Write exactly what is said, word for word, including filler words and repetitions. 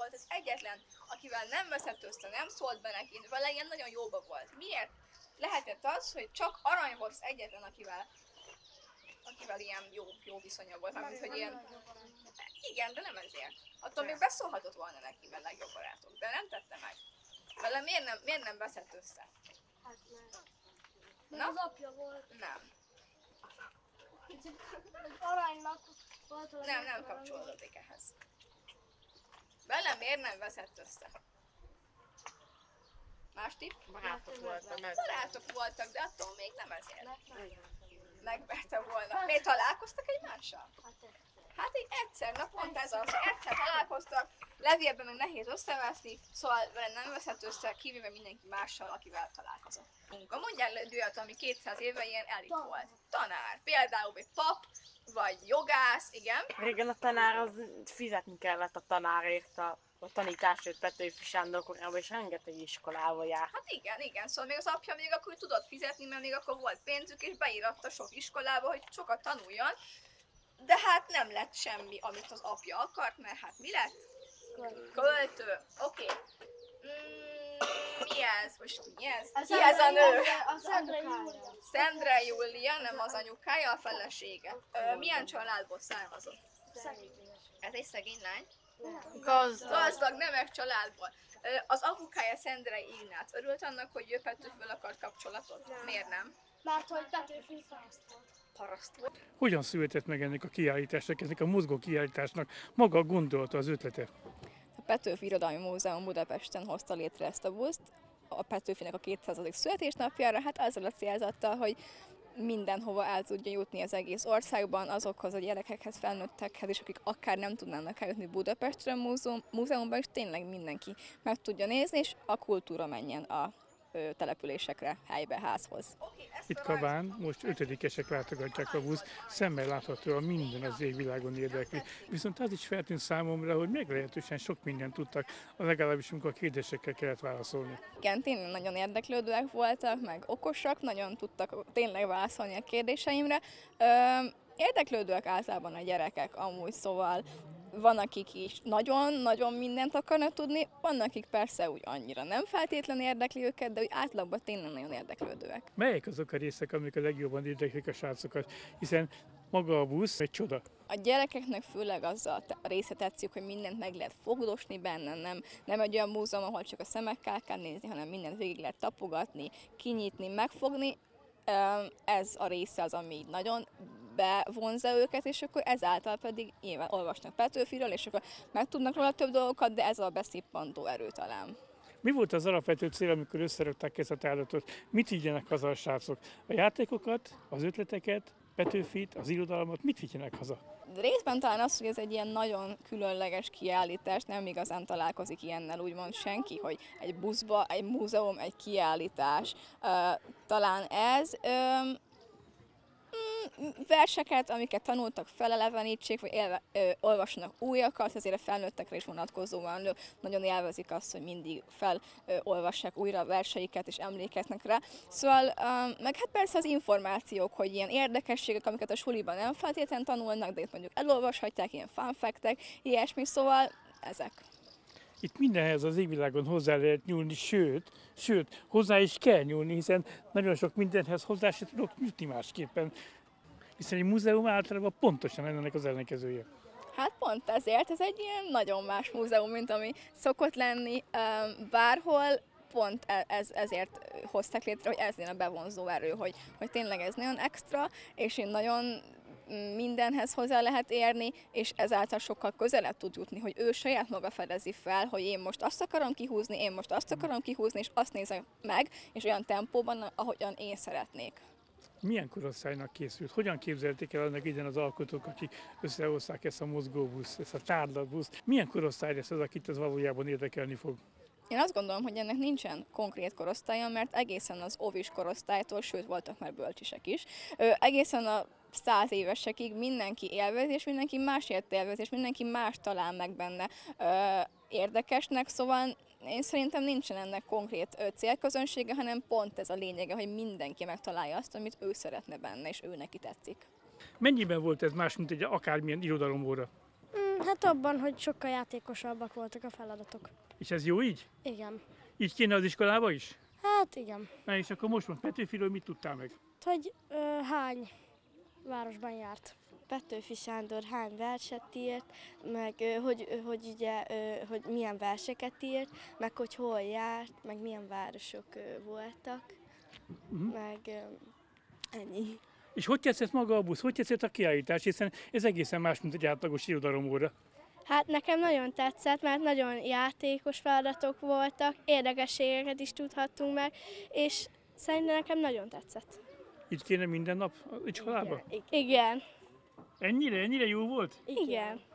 volt az egyetlen, akivel nem veszett össze, nem szólt be neki, vele ilyen nagyon jóba volt. Miért lehetett az, hogy csak Arany volt az egyetlen, akivel akivel ilyen jó, jó viszonya volt, mármint, hogy ilyen... Igen, de nem ezért. Attól még beszólhatott volna neki, mert legjobb barátok, de nem tette meg. Vele miért nem, miért nem veszett össze? Hát mert... Na? Az apja volt. Nem. Aranynak volt a Nem, nem kapcsolódik ehhez. Vele miért nem veszett össze? Más tipp? Barátok voltak, mert... Barátok voltak, de attól még nem ezért. Megverte volna. Miért találkoztak egymással? Hát így egyszer, na pont ez az, egyszer találkoztak, levélben meg nehéz összeveszni, szóval vele nem veszett össze, kivéve mindenki mással, akivel találkozott. Munka. Mondjál egy olyat, ami kétszáz éve ilyen elit volt. Tanár. Például egy pap, vagy jogász, igen. Régen a tanár, az fizetni kellett a tanárért, a, a tanításért Petőfi Sándor korában, és rengeteg iskolával járt. Hát igen, igen, szóval még az apja még akkor tudott fizetni, mert még akkor volt pénzük, és beíratta sok iskolába, hogy sokat tanuljon. De hát nem lett semmi, amit az apja akart, mert hát mi lett? Költő. Költő. Oké. Okay. Mm, mi ez? Most mi ez? Az Ki ez a nő? A Szendre Júlia. Szendre Júlia, nem az anyukája, a felesége. Ö, milyen családból származott? Ez egy szegény lány? Gazdag. Gazdag, nemes családból. Ö, az apukája Szendrei Ignác örült annak, hogy ő Petőfivel akart kapcsolatot? Nem. Miért nem? Mert hogy Petőfi paraszt volt. Paraszt volt. Hogyan született meg ennek a kiállításnak, ennek a mozgó kiállításnak maga a gondolata, az ötlete? A Petőfi Irodalmi Múzeum Budapesten hozta létre ezt a buszt a Petőfinek a kétszázadik születésnapjára, hát azzal a célzattal, hogy mindenhova el tudja jutni az egész országban, azokhoz a gyerekekhez, felnőttekhez, és akik akár nem tudnának eljutni Budapestre a múzeum, múzeumban, és tényleg mindenki meg tudja nézni, és a kultúra menjen a ö, településekre, helybe, házhoz. Itt Kabán most ötödikesek látogatják a buszt, szemmel láthatóan minden az égvilágon érdekli. Viszont az is feltűnt számomra, hogy meglehetősen sok mindent tudtak, legalábbis amikor a kérdésekkel kellett válaszolni. Igen, tényleg nagyon érdeklődőek voltak, meg okosak, nagyon tudtak tényleg válaszolni a kérdéseimre. Ö, érdeklődőek általában a gyerekek amúgy, szóval van, akik is nagyon-nagyon mindent akarnak tudni, van, akik persze úgy annyira nem feltétlenül érdekli őket, de úgy átlagban tényleg nagyon érdeklődőek. Melyek azok a részek, amik a legjobban érdeklik a srácokat, hiszen maga a busz egy csoda. A gyerekeknek főleg az a része tetszik, hogy mindent meg lehet fogdosni benne, nem, nem egy olyan múzeum, ahol csak a szemekkel kell nézni, hanem mindent végig lehet tapogatni, kinyitni, megfogni. Ez a része az, ami így nagyon bevonza őket, és akkor ezáltal pedig nyilván olvasnak Petőfiről, és akkor megtudnak róla több dolgokat, de ez a beszippantó erő talán. Mi volt az alapvető cél, amikor összerakták ezt a tárlatot? Mit vigyenek haza a srácok? A játékokat, az ötleteket, Petőfit, az irodalmat, mit vigyenek haza? Részben talán az, hogy ez egy ilyen nagyon különleges kiállítás, nem igazán találkozik ilyennel úgymond senki, hogy egy buszba, egy múzeum, egy kiállítás. Talán ez... verseket, amiket tanultak, felelevenítsék, vagy élve, ö, olvassanak újakat, azért a felnőttekre is vonatkozóan nagyon élvezik azt, hogy mindig felolvassák újra a verseiket és emlékeznek rá. Szóval, ö, meg hát persze az információk, hogy ilyen érdekességek, amiket a suliban nem feltétlenül tanulnak, de itt mondjuk elolvashatják, ilyen fun fact-ek, ilyesmi, szóval ezek. Itt mindenhez az égvilágon hozzá lehet nyúlni, sőt, sőt, hozzá is kell nyúlni, hiszen nagyon sok mindenhez hozzá se tudok jutni másképpen. Hiszen egy múzeum általában pontosan ennek az ellenkezője. Hát pont ezért, ez egy ilyen nagyon más múzeum, mint ami szokott lenni bárhol. Pont ez, ezért hozták létre, hogy ez a bevonzó erő, hogy, hogy tényleg ez nagyon extra, és én nagyon mindenhez hozzá lehet érni, és ezáltal sokkal közelebb tud jutni, hogy ő saját maga fedezi fel, hogy én most azt akarom kihúzni, én most azt akarom kihúzni, és azt nézem meg, és olyan tempóban, ahogyan én szeretnék. Milyen korosztálynak készült? Hogyan képzelték el annak idején az alkotók, akik összehozták ezt a mozgóbusz, ezt a tárlatbuszt? Milyen korosztály lesz az, akit ez valójában érdekelni fog? Én azt gondolom, hogy ennek nincsen konkrét korosztálya, mert egészen az óvis korosztálytól, sőt voltak már bölcsisek is, egészen a száz évesekig mindenki élvez, és mindenki másért élvez, és mindenki más talál meg benne érdekesnek, szóval én szerintem nincsen ennek konkrét célközönsége, hanem pont ez a lényege, hogy mindenki megtalálja azt, amit ő szeretne benne, és ő neki tetszik. Mennyiben volt ez más, mint egy akármilyen irodalomóra? Mm, Mm, hát abban, hogy sokkal játékosabbak voltak a feladatok. És ez jó így? Igen. Így kéne az iskolába is? Hát igen. Na és akkor most mond Petőfiről mit tudtál meg? Hogy ö, hány városban járt. Petőfi Sándor hány verset írt, meg ö, hogy, ö, hogy, ugye, ö, hogy milyen verseket írt, meg hogy hol járt, meg milyen városok ö, voltak, Uh-huh. meg ö, ennyi. És hogy tetszett maga a busz? Hogy tetszett a kiállítás? Hiszen ez egészen más, mint egy átlagos irodalomóra. Hát nekem nagyon tetszett, mert nagyon játékos feladatok voltak, érdekességeket is tudhattunk meg, és szerintem nekem nagyon tetszett. Így kéne minden nap az iskolába? Igen. Ennyire, ennyire jó volt? Igen.